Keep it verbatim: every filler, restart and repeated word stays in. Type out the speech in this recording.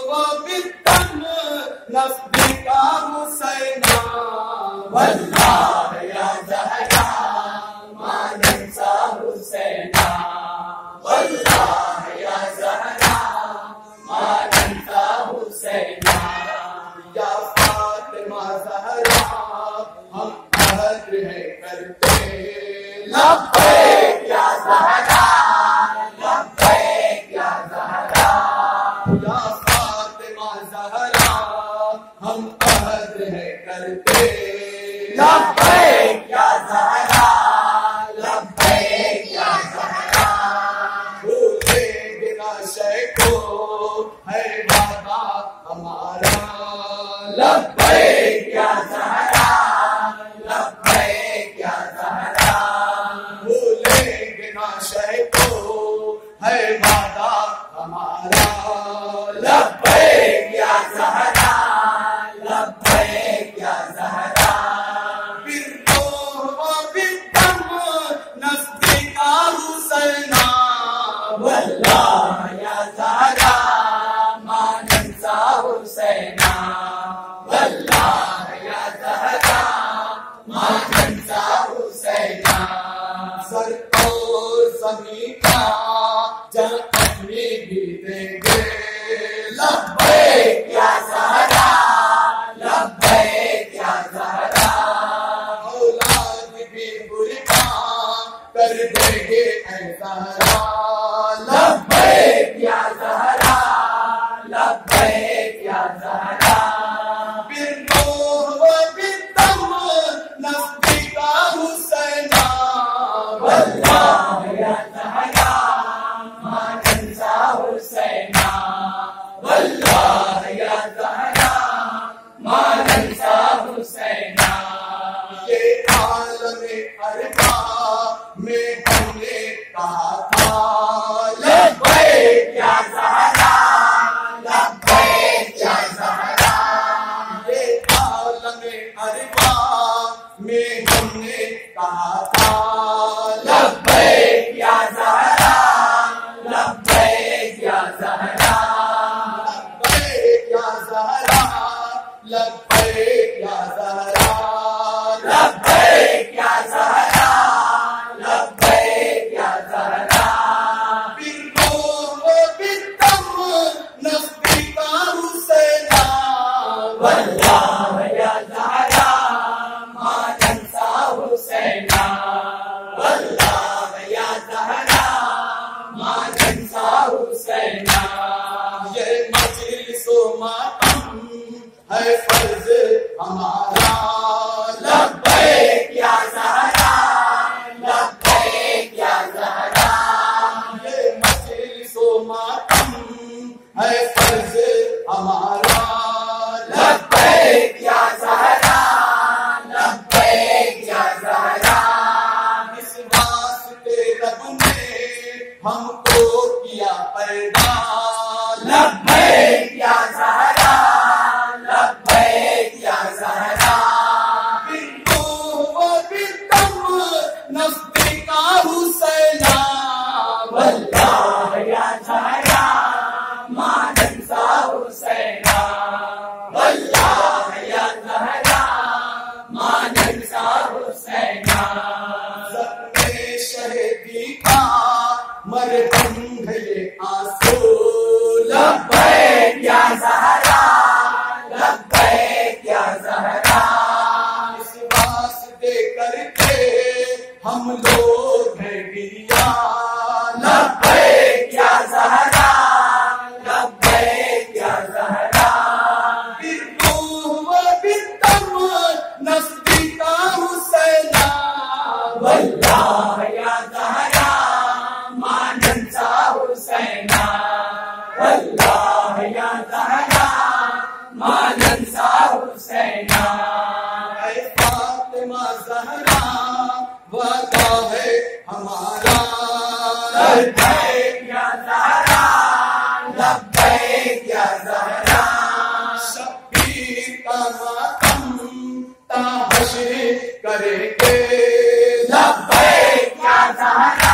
وبالدم نفديك حسينا والله يا زهراء ما ننسى حسينا والله يا زهراء ما ننسى حسينا یا فاطمہ زہرا ہم عہد ہے کرتے لبیک یا زہرا لبیک یا زہرا یا فاطمہ زہرا ہم عہد ہے کرتے لبیک یا زہرا لبیک یا زہرا بھولے بنا شے کو ہے وعدہ ہمارا لبیک یا زہرا لبیک یا زہرا بھولے بنا شے کو ہے وعدہ ہمارا لبیک یا زہرا لبیک یا زہرا بالروح وبالدم نفديك حسينا والله يا زهرا ما ننسى حسينا والله يا زهرا ما ننسى حسينا سر اور زمین کا جہاں اپنی بھی دیں گے لبیک یا زہرا لبیک یا زہرا اولاد بھی قربان کر دیں گے اے زہرا لبیک یا زہرا لبیک یا زہرا بالروح وبالدم نفديك حسينا والله يا زهرا ما ننسى حسينا والله يا زهرا ما ننسى حسينا یہ عالم ارواح میں ہم نے کہا تھا لبیک یا زہرا لبیک یا زہرا یہ عالم ارواح میں ہم نے کہا تھا لبیک یا زہرا لبیک یا زہرا لبیک یا زہرا لبیک یا زہرا لبیک یا زہرا لبیک یا زہرا بالروح وبالدم نفديك حسينا والله يا زهرا ما ننسى حسينا والله يا زهرا ما ننسى حسينا یہ مجلس و ماتم ہے فرض ہمارا لبیک یا زہرا لبیک یا زہرا یہ مجلس و ماتم ہے فرض ہمارا لبیک یا زہرا لبیک یا زہرا اس واسطے رب نے ہم کو کیا پیدا لبیک یا زہرا لبیک یا زہرا بالروح وبالدم نفديك حسينا والله يا زهرا ما ننسى حسينا والله يا زهرا ما ننسى حسينا زخم شہیدی کا مرہم ہے یہ آنسو لبیک یا زہرا لبیک یا زہرا اس واسطے کر کے ہم لوگ ہیں گریا لبیک یا زہرا لبیک یا زہرا بالروح وبالدم نفديك حسينا والله يا زهرا ما ننسى حسينا والله يا زهرا ما ننسى حسينا اے فاطمہ زہرا وعدہ ہے ہمارا لبیک یا زہرا لبیک یا زہرا شبیر کا ماتم تا حشر کریں گے لبیک یا زہرا